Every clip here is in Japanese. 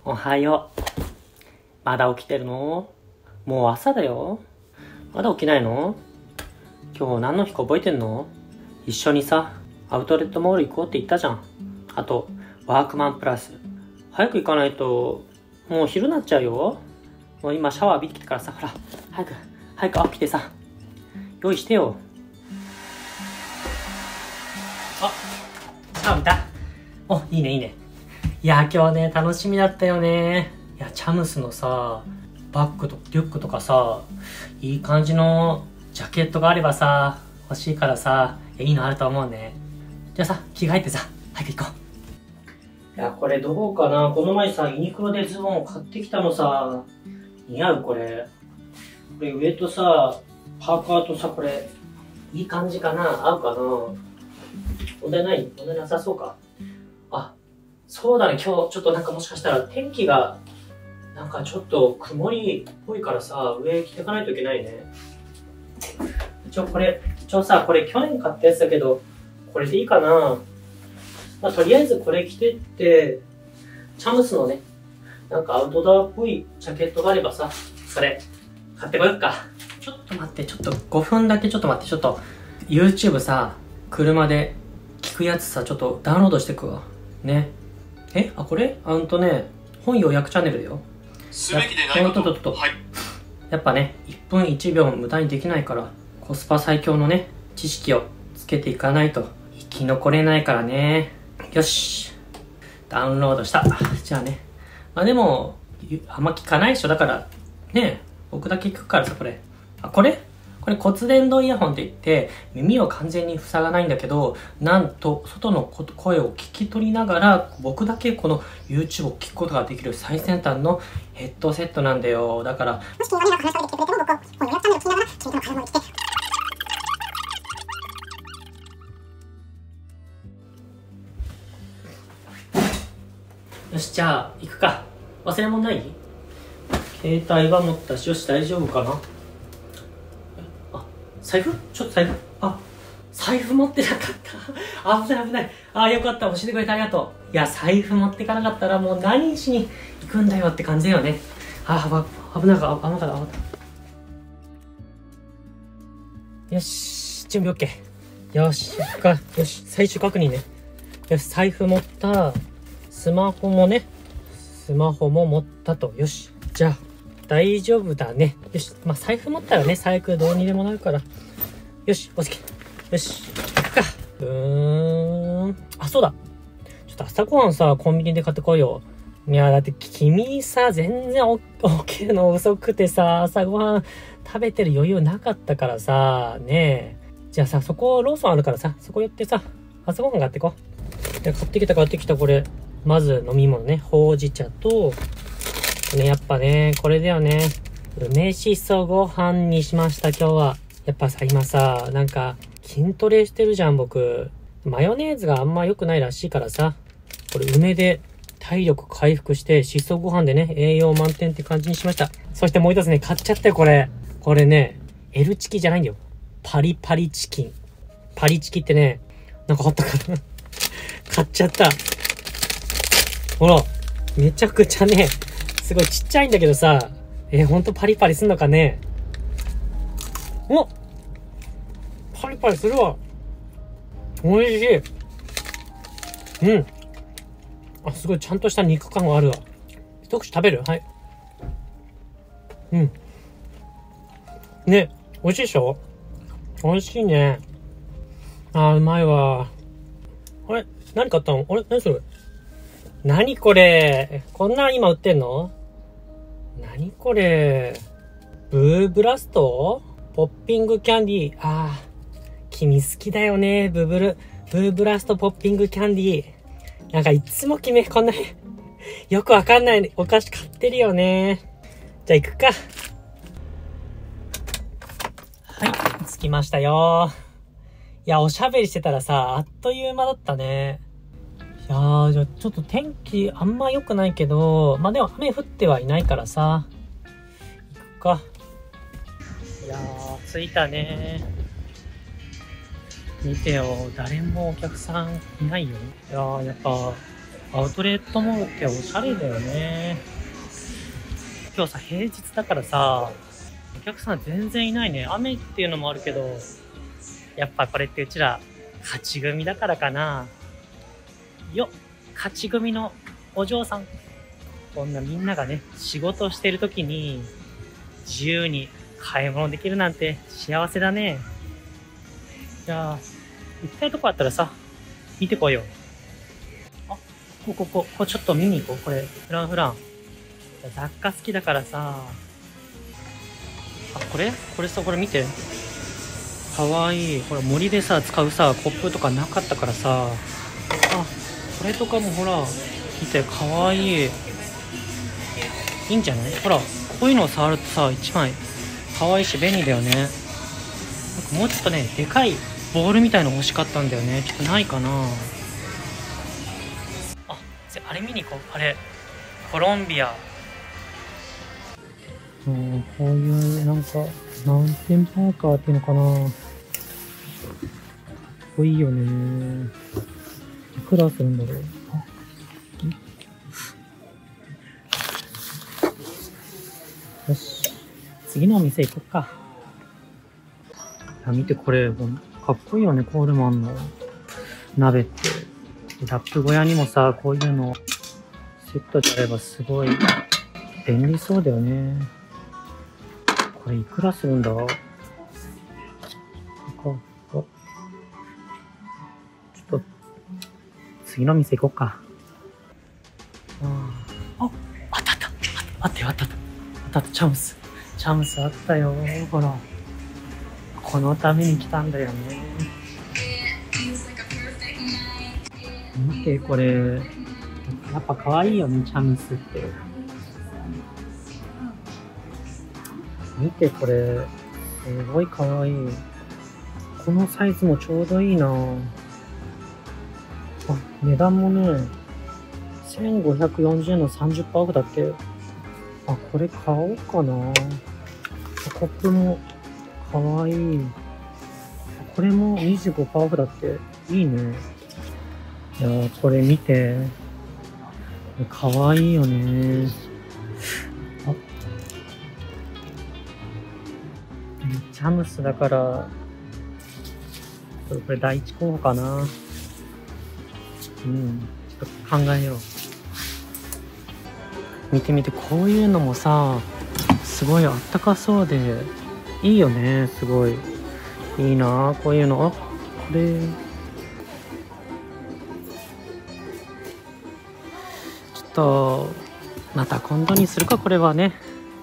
おはよう。まだ起きてるの？もう朝だよ。まだ起きないの？今日何の日か覚えてんの？一緒にさ、アウトレットモール行こうって言ったじゃん。あと、ワークマンプラス。早く行かないと、もう昼になっちゃうよ。もう今シャワー浴びてきてからさ、ほら、早く起きてさ、用意してよ。あ、シャワー浴びた？お、いいねいいね。いや今日ね、楽しみだったよね。いや、チャムスのさ、バッグとリュックとかさ、いい感じのジャケットがあればさ、欲しいからさ、いいのあると思うね。じゃあさ、着替えてさ、早く行こう。いや、これどうかな。この前さ、ユニクロでズボンを買ってきたのさ、似合うこれ。これ上とさ、パーカーとさ、これ、いい感じかな？合うかな？問題ない？問題なさそうか。あ、そうだね。今日ちょっとなんかもしかしたら天気がなんかちょっと曇りっぽいからさ、上着てかないといけないね。一応さ、これ去年買ったやつだけど、これでいいかな？まあ、とりあえずこれ着てって、チャムスのね、なんかアウトドアっぽいジャケットがあればさ、それ、買ってこよっか。ちょっと待って、ちょっと5分だけちょっと待って、ちょっと、YouTube さ、車で聞くやつさ、ちょっとダウンロードしてくわ。ね。これ本予約チャンネルだよ。 すべきでないこと。はい。 やっぱね、1分1秒も無駄にできないから、コスパ最強のね、知識をつけていかないと生き残れないからね。よし。ダウンロードした。じゃあね。まあでも、あんま聞かないでしょ。だから、ね、僕だけ聞くからさ、これ。これ骨伝導イヤホンって言って、耳を完全に塞がないんだけど、なんと、外の声を聞き取りながら、僕だけこの YouTube を聞くことができる最先端のヘッドセットなんだよ。だから、もし君がね、話しかけてきてくれても、僕は本予約チャンネルを聞きながら、君との会話に来て。よし、じゃあ、行くか。忘れ物ない？携帯は持ったし、よし、大丈夫かな？財布？ちょっと財布。財布持ってなかった。危ない。よかった。教えてくれてありがとう。いや、財布持ってかなかったらもう何しに行くんだよって感じだよね。危なかった。よし、準備 OK。よし、行くか。よし、最終確認ね。よし、財布持った。スマホも持ったと。よし、じゃあ、大丈夫だね。よし。まあ、財布持ったらね、最悪どうにでもなるから。よし、おつけ。よし、行くか。そうだ。ちょっと朝ごはんさ、コンビニで買ってこいよ。いや、だって君さ、全然起きるの遅くてさ、朝ごはん食べてる余裕なかったからさ、ねえ。じゃあさ、そこローソンあるからさ、そこ寄ってさ、朝ごはん買ってこう。買ってきたこれ。まず飲み物ね、ほうじ茶と、ね、やっぱね、これだよね。梅しそご飯にしました、今日は。やっぱさ、今さ、なんか、筋トレしてるじゃん、僕。マヨネーズがあんま良くないらしいからさ。これ、梅で体力回復して、しそご飯でね、栄養満点って感じにしました。そしてもう一つね、買っちゃったよ、これ。これね、L チキじゃないんだよ。パリパリチキン。パリチキってね、なんかあったかな買っちゃった。ほら、めちゃくちゃね、すごいちっちゃいんだけどさ、ほんとパリパリすんのかね。お！パリパリするわ。美味しい。うん。すごいちゃんとした肉感があるわ。一口食べる？はい。うん。ね、美味しいでしょ？美味しいね。うまいわ。あれ？何買ったの？あれ？何それ？何これ？こんなん今売ってんの？何これ？ブーブラスト？ポッピングキャンディー。君好きだよね。ブーブラストポッピングキャンディー。なんかいつも君こんなよくわかんないお菓子買ってるよね。じゃあ行くか。はい、着きましたよ。いや、おしゃべりしてたらさ、あっという間だったね。いやー、じゃあちょっと天気あんま良くないけど、まあでも雨降ってはいないからさ、行くか。いやー、着いたね。見てよ、誰もお客さんいないよ。いやー、やっぱアウトレットモールっておしゃれだよね。今日さ、平日だからさ、お客さん全然いないね。雨っていうのもあるけど、やっぱこれってうちら、勝ち組だからかな。よっ、勝ち組のお嬢さん。こんなみんながね、仕事してる時に、自由に買い物できるなんて幸せだね。じゃあ、行きたいとこあったらさ、見てこいよ。あ、ここちょっと見に行こう。これ、フランフラン。雑貨好きだからさ。あ、これさ、これ見て。かわいい。ほら、森でさ、使うさ、コップとかなかったからさ。あ、これとかもほら、見て、かわいい。いいんじゃない？ほら、こういうのを触るとさ、一枚、かわいいし便利だよね。なんかもうちょっとね、でかいボールみたいの欲しかったんだよね。ちょっとないかな。あ、あれ見に行こう。あれ、コロンビア。こういうなんかマウンテンパーカーっていうのかな。かっこいいよね。いくらするんだろう。よし、次のお店行こっか。いや、見てこれ、かっこいいよね、コールマンの鍋って。ラップ小屋にもさ、こういうのセットであればすごい便利そうだよね。これいくらするんだ？ちょっと次の店行こうか。あったチャムスあったよ。ほら、このために来たんだよね。見てこれ、やっぱ可愛いよね、チャムスって。見てこれ、すごい可愛い。このサイズもちょうどいいな。あ、値段もね、1540円の 30% オフだって。あ、これ買おうかな。コップも可愛い。これも 25% オフだって。いいね。いやー、これ見て。可愛いよね。あ、チャムスだから、これ第一候補かな。ちょっと考えよう。見て、こういうのもさ、すごいあったかそうで、いいよね、すごい。いいなぁ、こういうの。あ、これ。ちょっと、また今度にするか、これはね。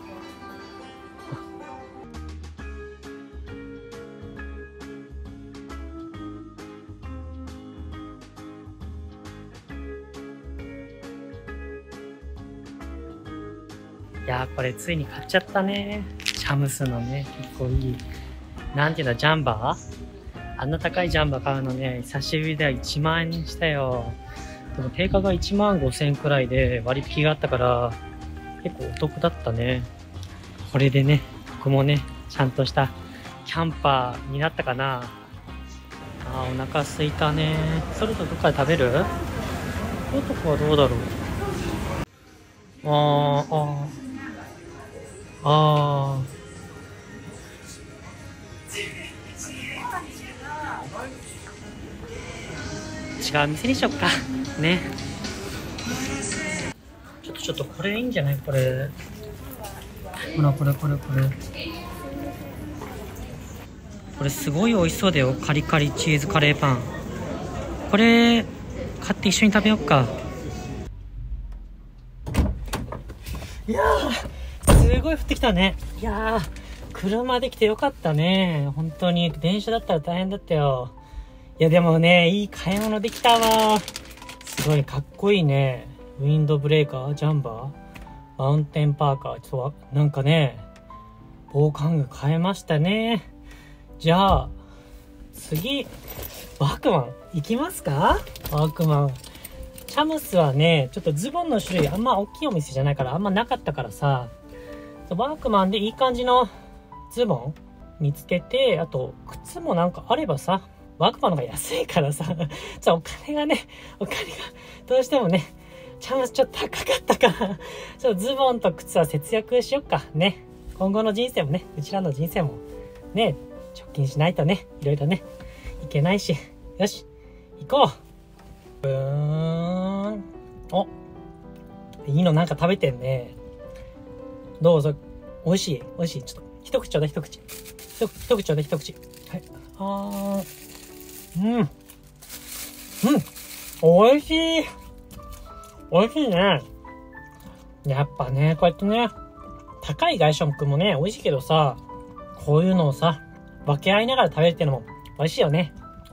いやー、これついに買っちゃったね。チャムスのね、結構いい。なんていうんだ、ジャンバー？あんな高いジャンバー買うのね、久しぶりでは1万円したよ。でも定価が1万5,000円くらいで割引があったから、結構お得だったね。これでね、僕もね、ちゃんとしたキャンパーになったかな。あー、お腹すいたね。そろそろどっかで食べる？こういうとこはどうだろう。違う店にしよっかね。ちょっとこれいいんじゃない？これほら、これすごい美味しそうだよ。カリカリチーズカレーパン。これ買って一緒に食べよっか。いやー、すごい降ってきたね。いやー、車で来てよかったね。本当に電車だったら大変だったよ。いやでもね、いい買い物できたわ。すごいかっこいいね。ウィンドブレーカー、ジャンバー、マウンテンパーカー。ちょっとなんかね、防寒具買えましたね。じゃあ次、ワークマン行きますか？ワークマン。チャムスはね、ちょっとズボンの種類あんま大きいお店じゃないからあんまなかったからさ、ワークマンでいい感じのズボン見つけて、あと靴もなんかあればさ、 ワークマンの方が安いからさ、お金がどうしてもね、チャムスちょっと高かったから、ちょっとズボンと靴は節約しよっか。ね。今後の人生もね、うちらの人生も、ね、貯金しないとね、いろいろね、いけないし。よし、行こう。お、いいのなんか食べてんね。どうぞ。美味しい。ちょっと、一口ちょうだい、一口ちょうだい、一口。はい。美味しい。美味しいね。やっぱね、こうやってね、高い外食もね、美味しいけどさ、こういうのをさ、分け合いながら食べるっていうのも美味しいよね。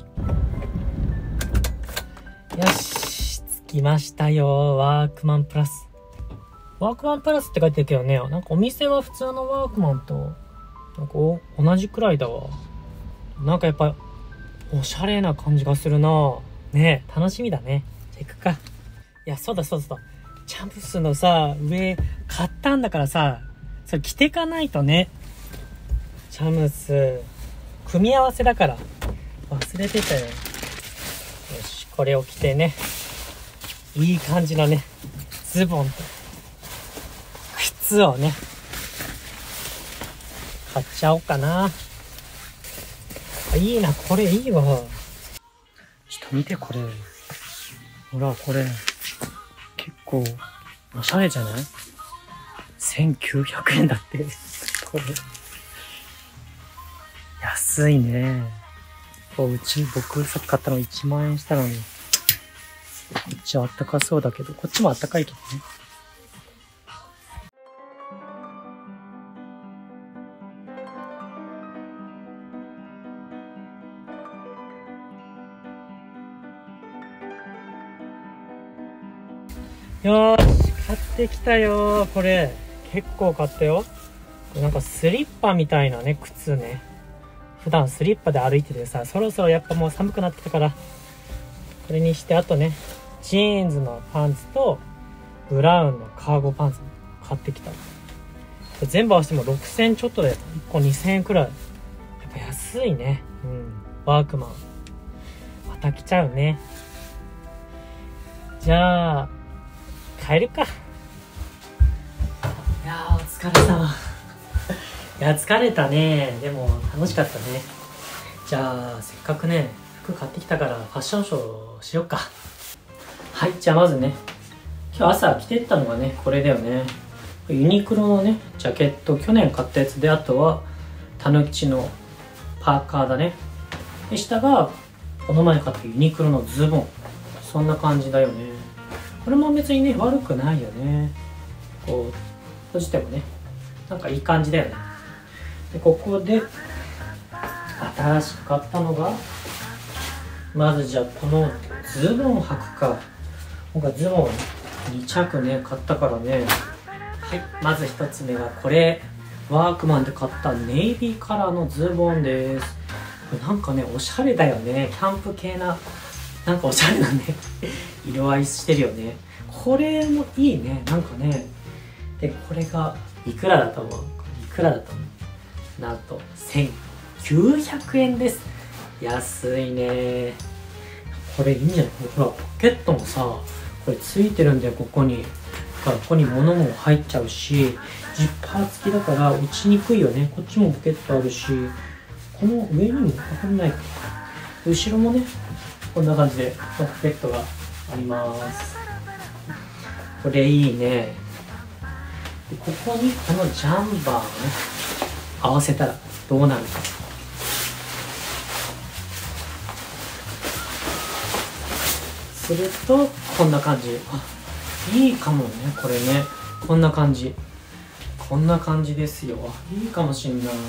よし、着きましたよ。ワークマンプラス。ワークマンプラスって書いてるけどね、なんかお店は普通のワークマンと、なんか同じくらいだわ。なんかやっぱ、おしゃれな感じがするな。ねえ、楽しみだね。じゃあ行くか。いや、そうだ。チャンプスのさ、上、買ったんだからさ、それ着てかないとね。チャムス、組み合わせだから。忘れてたよ。よし、これを着てね。いい感じのね、ズボンと、靴をね、買っちゃおうかな。いいな、これいいわ。ちょっと見て、これ。ほら、これ。結構、おしゃれじゃない ?1900 円だって。これ。安いね。僕さっき買ったの1万円したのに。こっちはあったかそうだけど、こっちもあったかいけどね。よーし、買ってきたよー。これ、結構買ったよ。なんかスリッパみたいなね、靴ね。普段スリッパで歩いててさ、そろそろやっぱもう寒くなってきたから、これにして、あとね、ジーンズのパンツと、ブラウンのカーゴパンツ買ってきた。全部合わせても6000ちょっとで、1個2000円くらい。やっぱ安いね。ワークマン。また来ちゃうね。じゃあ、帰るか。いやー、お疲れ様。いや、疲れたね。でも、楽しかったね。じゃあ、せっかくね、服買ってきたから、ファッションショーしよっか。はい、じゃあまずね、今日朝着てったのがね、これだよね。ユニクロのね、ジャケット、去年買ったやつで、あとは、たぬきちのパーカーだね。で、下が、この前買ったユニクロのズボン。そんな感じだよね。これも別にね、悪くないよね。こう、閉じてもね、なんかいい感じだよね。で、ここで、新しく買ったのが、まずじゃあこのズボン履くか。僕はズボン2着ね、買ったからね。はい、まず1つ目がこれ。ワークマンで買ったネイビーカラーのズボンです。これなんかね、おしゃれだよね。キャンプ系な、なんかおしゃれなね、色合いしてるよね。これもいいね、なんかね。で、これがいくらだと思う？なんと1900円です。安いね。これいいんじゃない？ほら、ポケットもさ、これついてるんだよ、ここに。ここに物も入っちゃうし、ジッパー付きだから落ちにくいよね。こっちもポケットあるし、この上にもかかんないか。後ろもね、こんな感じでポケットがあります。これいいね。でここにこのジャンバーをね、合わせたらどうなるか。するとこんな感じ。あ、いいかもね、これね。こんな感じですよ。いいかもしんないね。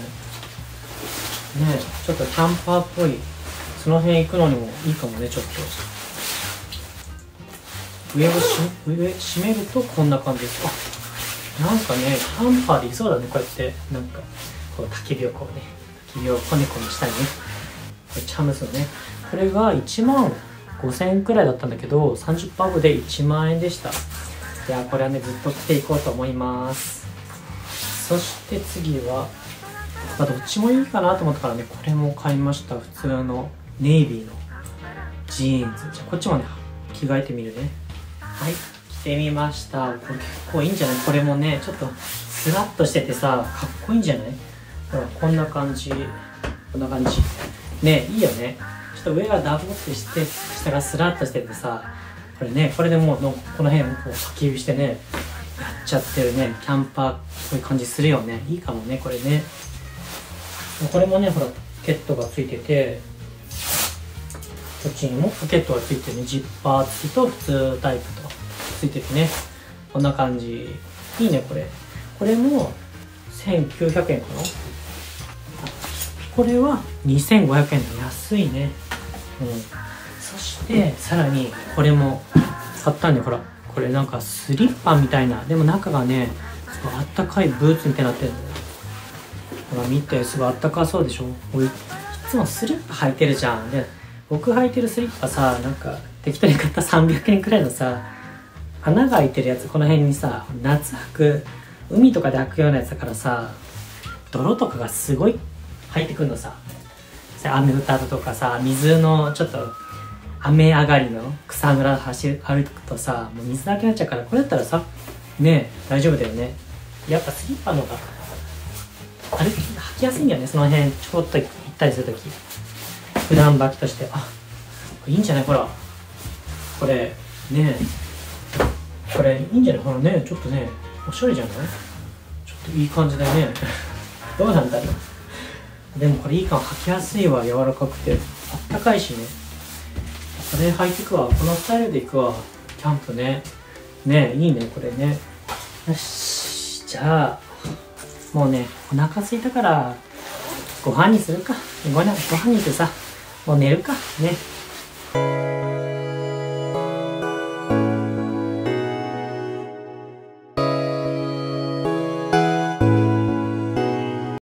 ちょっとキャンパーっぽい、その辺行くのにもいいかもね。ちょっと上閉めるとこんな感じです。あ、なんかね、キャンパーでいそうだね。こうやってなんかこう焚き火をこうね、焚き火をコネコネしたりね。これチャムスのね、これが1万5000円くらいだったんだけど、30%オフで1万円でした。いや、これはね、ずっと着ていこうと思います。そして次は、どっちもいいかなと思ったからね、これも買いました。普通のネイビーのジーンズ。じゃあこっちもね着替えてみるね。はい、着てみました。これ結構いいんじゃない？これもねちょっとスラッとしててさ、かっこいいんじゃない？ほらこんな感じ、こんな感じね、いいよね。ちょっと上がダボってして下がスラッとしててさ、これね、これでもうこの辺こう焚き火してねやっちゃってるね、キャンパーこういう感じするよね。いいかもねこれね。これもねほらポケットがついてて、こっちにもポケットがついてるね。ジッパー付きと普通タイプとついててね、こんな感じ。いいねこれ。これも1900円かな。これは2500円で安いね。そしてさらにこれも買ったんで、ほらこれなんかスリッパみたいな、でも中がねすごいあったかいブーツみたいになってるの。ほら見て、すごいあったかそうでしょ。俺いつもスリッパ履いてるじゃん。で僕履いてるスリッパさ、なんか適当に買った300円くらいのさ、穴が開いてるやつ、この辺にさ、夏履く、海とかで履くようなやつだからさ、泥とかがすごい入ってくるのさ。雨降った後とかさ、水のちょっと雨上がりの草むら歩くとさ、もう水だけになっちゃうから、これだったらさねえ大丈夫だよね。やっぱスリッパの方が履きやすいんだよね。その辺ちょこっと行ったりするとき、普段履きとして、あ、いいんじゃない？ほらこれねえ、これいいんじゃない？ほらね、ちょっとねおしゃれじゃない？ちょっといい感じだねどうなんだろう。でもこれいいかも。履きやすいわ。柔らかくてあったかいしね。これ履いていくわ。このスタイルでいくわ、キャンプね。ねえいいねこれね。よし、じゃあもうねお腹空いたからご飯にするか。ご飯にしてさ、もう寝るかね。